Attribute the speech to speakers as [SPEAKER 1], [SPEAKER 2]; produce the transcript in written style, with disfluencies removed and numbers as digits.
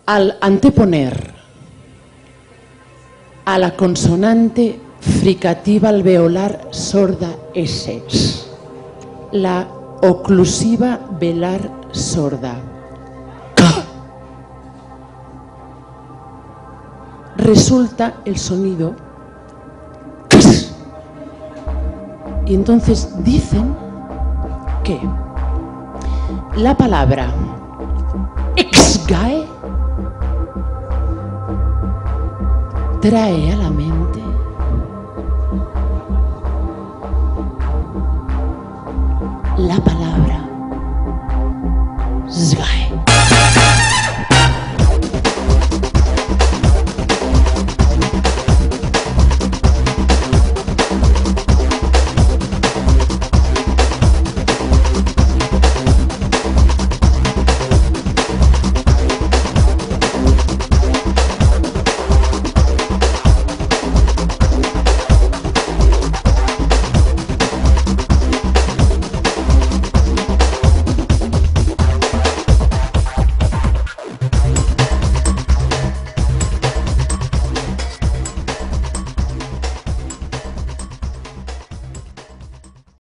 [SPEAKER 1] Al anteponer a la consonante fricativa alveolar sorda S, la oclusiva velar sorda, resulta el sonido ks. Y entonces dicen que la palabra exgae trae a la mente la palabra